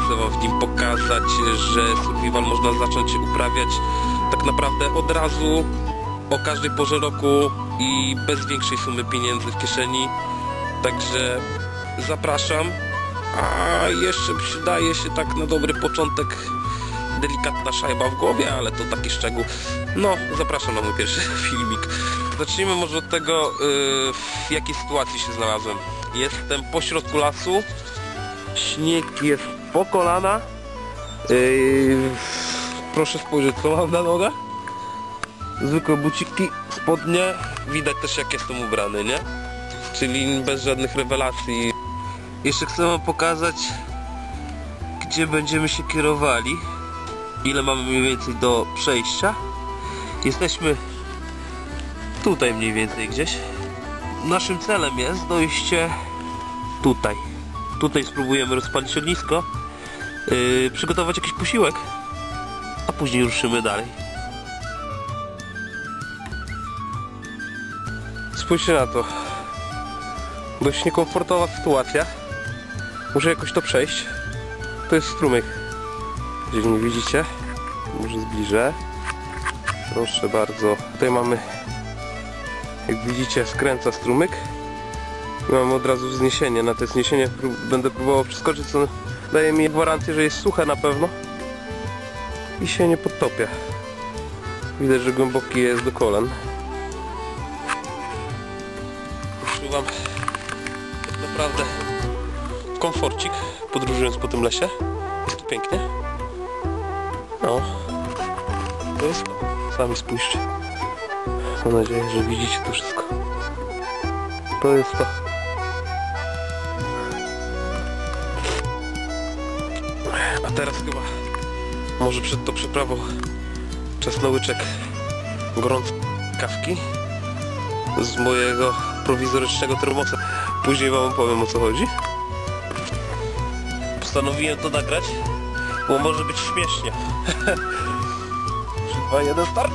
chcę wam w nim pokazać, że survival można zacząć uprawiać tak naprawdę od razu, o każdej porze roku i bez większej sumy pieniędzy w kieszeni. Także zapraszam. A jeszcze przydaje się tak na dobry początek delikatna szajba w głowie, ale to taki szczegół. No, zapraszam na mój pierwszy filmik. Zacznijmy może od tego, w jakiej sytuacji się znalazłem. Jestem pośrodku lasu. Śnieg jest po kolana. Proszę spojrzeć, co mam na nogach. Zwykłe buciki, spodnie. Widać też, jak jestem ubrany, nie? Czyli bez żadnych rewelacji. Jeszcze chcę wam pokazać, gdzie będziemy się kierowali. Ile mamy mniej więcej do przejścia. Jesteśmy tutaj mniej więcej gdzieś. Naszym celem jest dojście tutaj. Tutaj spróbujemy rozpalić ognisko, przygotować jakiś posiłek, a później ruszymy dalej. Spójrzcie na to. Dość niekomfortowa sytuacja. Muszę jakoś to przejść. To jest strumyk. Jeżeli nie widzicie, może zbliżę. Proszę bardzo. Tutaj mamy, jak widzicie, skręca strumyk. I mamy od razu wzniesienie. Na to wzniesienie będę próbował przeskoczyć, co daje mi gwarancję, że jest suche na pewno i się nie podtopię. Widać, że głęboki jest do kolan. Używam tak naprawdę komforcik, podróżując po tym lesie. Jest tu pięknie. No, to jest to. Sami spójrzcie. Mam nadzieję, że widzicie to wszystko. To jest to. A teraz chyba, może przed tą przeprawą, czas na łyczek gorącej kawki z mojego prowizorycznego termosa. Później wam opowiem, o co chodzi. Postanowiłem to nagrać, bo może być śmiesznie. 3, 2, 1, start!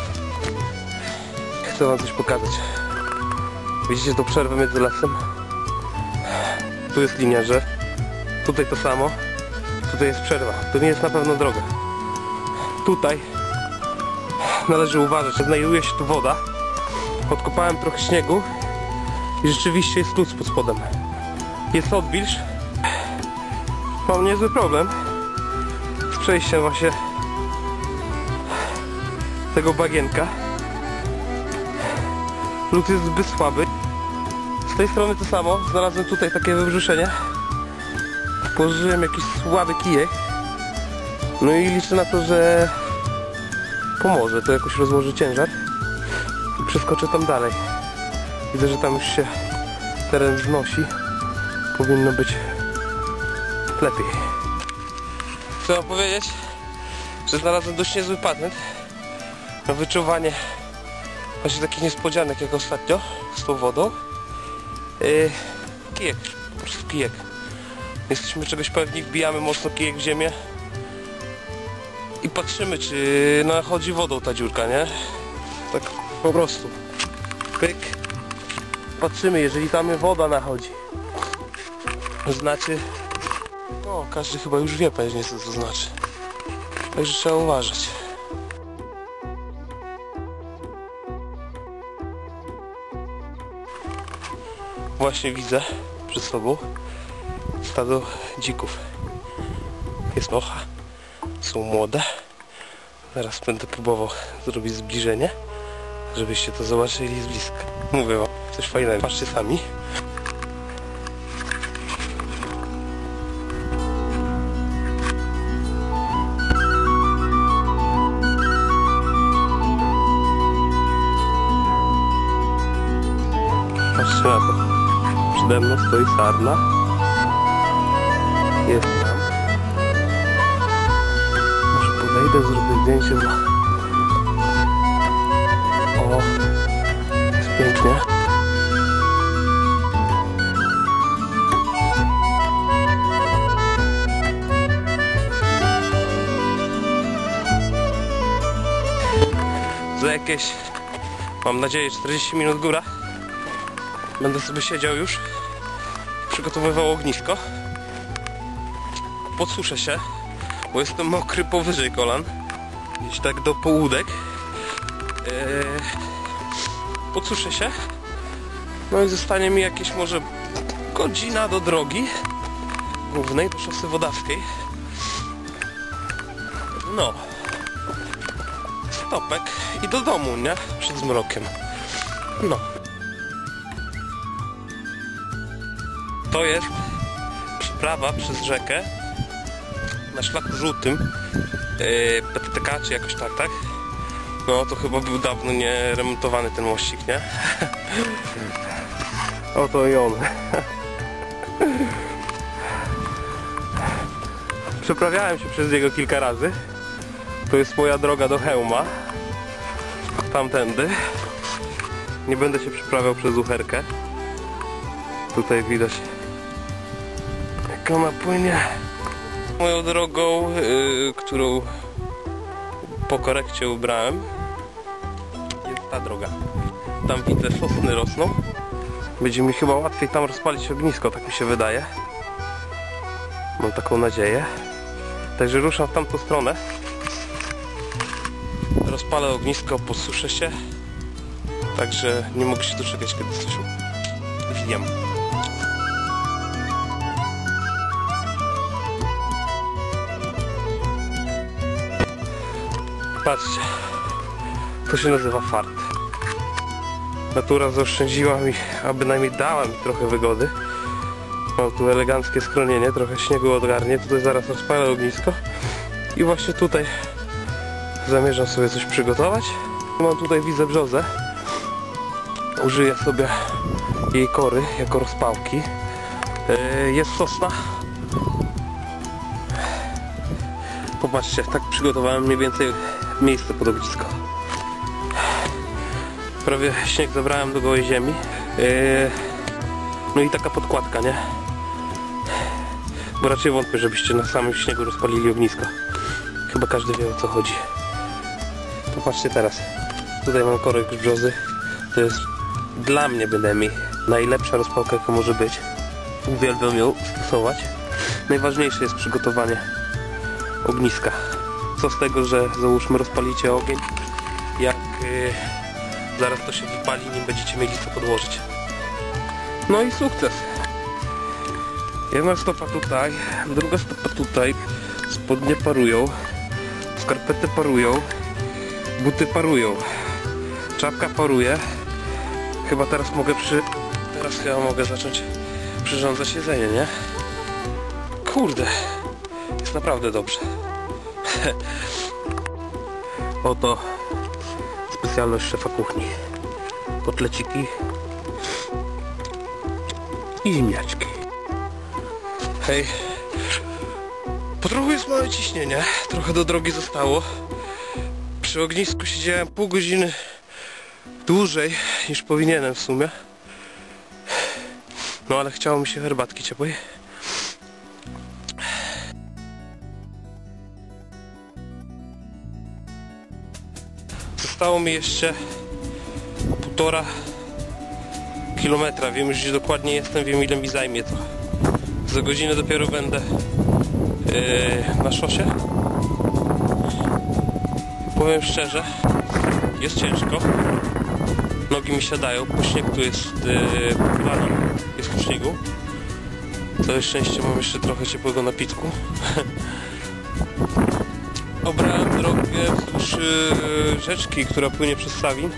Chcę wam coś pokazać. Widzicie tą przerwę między lasem? Tu jest linia, że tutaj to samo. Tutaj jest przerwa. To nie jest na pewno droga. Tutaj należy uważać, że znajduje się tu woda. Odkopałem trochę śniegu i rzeczywiście jest lód pod spodem. Jest odwilż. Mam niezły problem z przejściem właśnie tego bagienka. Lód jest zbyt słaby. Z tej strony to samo. Znalazłem tutaj takie wybrzuszenie. Położyłem jakiś słaby kijek. No i liczę na to, że pomoże. To jakoś rozłoży ciężar i przeskoczę tam dalej. Widzę, że tam już się teren wznosi. Powinno być lepiej. Chcę wam powiedzieć, że znalazłem dość niezły patent na wyczuwanie właśnie takich niespodzianek jak ostatnio z tą wodą. Kijek, po prostu kijek. Jesteśmy czegoś pewni, wbijamy mocno kijek w ziemię i patrzymy, czy nachodzi wodą ta dziurka, nie? Tak po prostu. Pyk. Patrzymy, jeżeli tam woda nachodzi. Znaczy, no każdy chyba już wie pewnie, co to znaczy. Także trzeba uważać. Właśnie widzę przed sobą stado dzików. Jest mocha, są młode. Zaraz będę próbował zrobić zbliżenie, żebyście to zobaczyli z bliska. Mówię wam, coś fajnego. Patrzcie sami. Patrzcie na to. Przede mną stoi sarna. Jest tam. Może podejdę, zrobię zdjęcie. O, jest pięknie. Za jakieś, mam nadzieję, 40 minut góra będę sobie siedział już, przygotowywał ognisko podsuszę się, bo jestem mokry powyżej kolan, gdzieś tak do połudek. Podsuszę się, no i zostanie mi jakieś może godzina do drogi głównej, do szosy Wodawskiej. No, stopek i do domu, nie? Przed zmrokiem. No. To jest przeprawa przez rzekę na szlaku żółtym, PTTK czy jakoś tak, tak? No to chyba był dawno nie remontowany ten mościk, nie? Oto i on. Przeprawiałem się przez niego kilka razy. To jest moja droga do Chełma. Tamtędy. Nie będę się przeprawiał przez Uherkę. Tutaj widać, jak ona płynie. Moją drogą, którą po korekcie ubrałem, jest ta droga. Tam widzę, sosny rosną. Będzie mi chyba łatwiej tam rozpalić ognisko, tak mi się wydaje. Mam taką nadzieję. Także ruszam w tamtą stronę. Rozpalę ognisko, posuszę się. Także nie mogę się doczekać, kiedy coś zjem. Patrzcie, to się nazywa fart. Natura zaoszczędziła mi, a bynajmniej dała mi trochę wygody. Mam tu eleganckie schronienie, trochę śniegu odgarnie. Tutaj zaraz rozpalę ognisko. I właśnie tutaj zamierzam sobie coś przygotować. Mam tutaj, widzę, brzozę. Użyję sobie jej kory jako rozpałki. Jest sosna. Popatrzcie, tak przygotowałem mniej więcej miejsce pod ognisko. Prawie śnieg zabrałem do gołej ziemi. No i taka podkładka, nie? Bo raczej wątpię, żebyście na samym śniegu rozpalili ognisko. Chyba każdy wie, o co chodzi. Popatrzcie teraz. Tutaj mam korek z brzozy. To jest dla mnie bynajmniej najlepsza rozpałka, jaka może być. Uwielbiam ją stosować. Najważniejsze jest przygotowanie ogniska. Co z tego, że załóżmy rozpalicie ogień, jak zaraz to się wypali, nim będziecie mieli co podłożyć. No i sukces. Jedna stopa tutaj, druga stopa tutaj. Spodnie parują, skarpety parują, buty parują, czapka paruje. Chyba teraz mogę zacząć przyrządzać jedzenie, nie? Kurde, jest naprawdę dobrze. Oto specjalność szefa kuchni. Kotleciki i ziemniaczki. Hej, po trochu jest małe ciśnienie, trochę do drogi zostało. Przy ognisku siedziałem pół godziny dłużej niż powinienem w sumie. No ale chciało mi się herbatki ciepłej. Zostało mi jeszcze 1,5 kilometra. Wiem już, gdzie dokładnie jestem, wiem, ile mi zajmie to. Za godzinę dopiero będę na szosie. Powiem szczerze, jest ciężko. Nogi mi siadają, bo śnieg tu jest jest w śniegu. Całe szczęście mam jeszcze trochę ciepłego napitku. Obrałem drogę wzdłuż rzeczki, która płynie przez Sawin.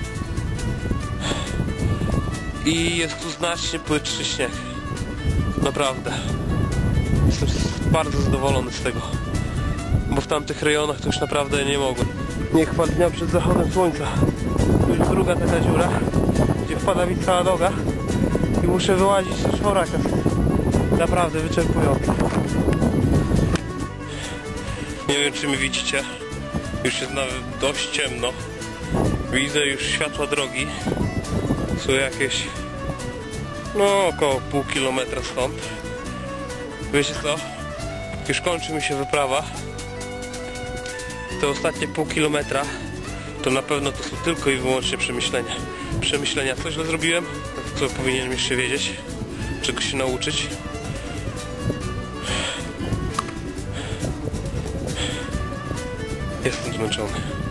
I jest tu znacznie płytszy śnieg. Naprawdę. Jestem bardzo zadowolony z tego. Bo w tamtych rejonach to już naprawdę nie mogłem. Nie chwal dnia przed zachodem słońca. Tu już druga taka dziura, gdzie wpada mi cała noga i muszę wyłazić z czworaka. Naprawdę wyczerpujące. Nie wiem, czy mi widzicie. Już jest nawet dość ciemno. Widzę już światła drogi. Są jakieś około pół kilometra stąd. Wiecie co? Już kończy mi się wyprawa. Te ostatnie pół kilometra to na pewno to są tylko i wyłącznie przemyślenia. Co źle zrobiłem? Co powinienem jeszcze wiedzieć? Czego się nauczyć? Jestem zmęczony.